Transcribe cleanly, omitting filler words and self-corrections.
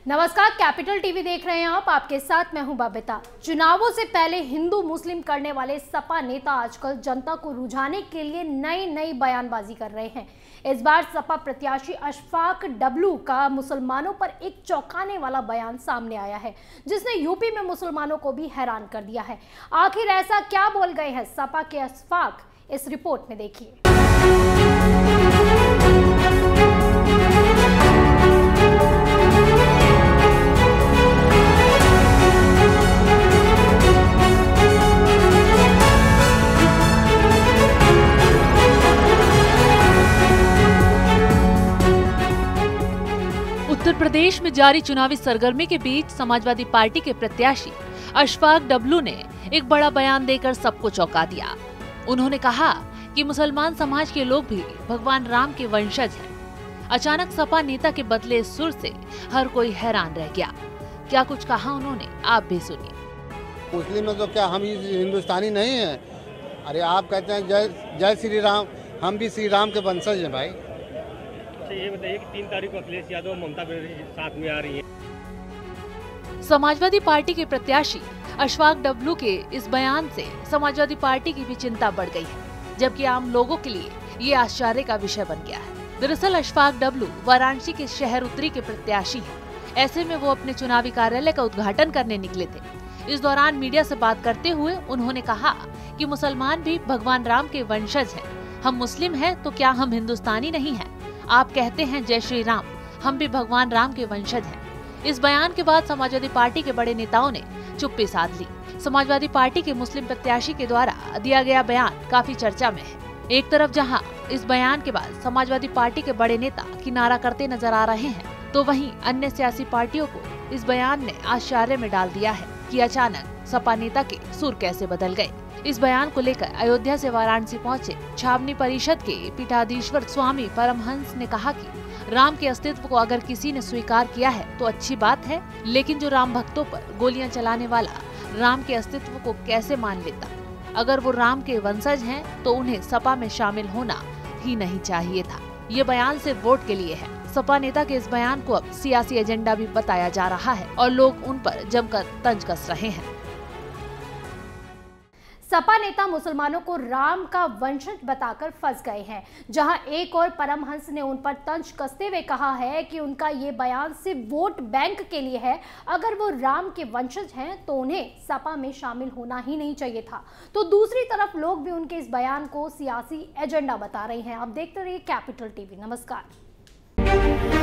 नमस्कार, capital TV देख रहे हैं आप। आपके साथ मैं हूं बबीता। चुनावों से पहले हिंदू मुस्लिम करने वाले सपा नेता आजकल जनता को रुझाने के लिए नई बयानबाजी कर रहे हैं। इस बार सपा प्रत्याशी अशफाक डब्लू का मुसलमानों पर एक चौंकाने वाला बयान सामने आया है, जिसने यूपी में मुसलमानों को भी हैरान कर दिया है। आखिर ऐसा क्या बोल गए हैं सपा के अशफाक, इस रिपोर्ट में देखिए। उत्तर प्रदेश में जारी चुनावी सरगर्मी के बीच समाजवादी पार्टी के प्रत्याशी अशफाक डब्लू ने एक बड़ा बयान देकर सबको चौंका दिया। उन्होंने कहा कि मुसलमान समाज के लोग भी भगवान राम के वंशज हैं। अचानक सपा नेता के बदले सुर से हर कोई हैरान रह गया। क्या कुछ कहा उन्होंने, आप भी सुनिए। मुस्लिम में तो क्या हम हिंदुस्तानी नहीं हैं? अरे आप कहते हैं जय श्री राम, हम भी श्री राम के वंशज हैं भाई। ये बताइए कि 3 तारीख को अखिलेश यादव और ममता बनर्जी साथ में आ रही हैं। समाजवादी पार्टी के प्रत्याशी अशफाक डब्लू के इस बयान से समाजवादी पार्टी की भी चिंता बढ़ गई है, जबकि आम लोगों के लिए ये आश्चर्य का विषय बन गया है। दरअसल अशफाक डब्लू वाराणसी के शहर उत्तरी के प्रत्याशी हैं। ऐसे में वो अपने चुनावी कार्यालय का उद्घाटन करने निकले थे। इस दौरान मीडिया से बात करते हुए उन्होंने कहा कि मुसलमान भी भगवान राम के वंशज हैं। हम मुस्लिम हैं तो क्या हम हिंदुस्तानी नहीं हैं? आप कहते हैं जय श्री राम, हम भी भगवान राम के वंशज हैं। इस बयान के बाद समाजवादी पार्टी के बड़े नेताओं ने चुप्पी साध ली। समाजवादी पार्टी के मुस्लिम प्रत्याशी के द्वारा दिया गया बयान काफी चर्चा में है। एक तरफ जहां इस बयान के बाद समाजवादी पार्टी के बड़े नेता किनारा करते नजर आ रहे हैं, तो वहीं अन्य सियासी पार्टियों को इस बयान ने आश्चर्य में डाल दिया है कि अचानक सपा नेता के सुर कैसे बदल गए। इस बयान को लेकर अयोध्या से वाराणसी पहुंचे छावनी परिषद के पीठाधीश्वर स्वामी परमहंस ने कहा कि राम के अस्तित्व को अगर किसी ने स्वीकार किया है तो अच्छी बात है, लेकिन जो राम भक्तों पर गोलियां चलाने वाला राम के अस्तित्व को कैसे मान लेता? अगर वो राम के वंशज हैं तो उन्हें सपा में शामिल होना ही नहीं चाहिए था। ये बयान सिर्फ वोट के लिए है। सपा नेता के इस बयान को अब सियासी एजेंडा भी बताया जा रहा है और लोग उन पर जमकर तंज कस रहे हैं। सपा नेता मुसलमानों को राम का वंशज बताकर फंस गए हैं, जहां एक और परमहंस ने उन पर तंज कसते हुए कहा है कि उनका ये बयान सिर्फ वोट बैंक के लिए है। अगर वो राम के वंशज हैं तो उन्हें सपा में शामिल होना ही नहीं चाहिए था। तो दूसरी तरफ लोग भी उनके इस बयान को सियासी एजेंडा बता रहे हैं। आप देखते रहिए कैपिटल टीवी। नमस्कार।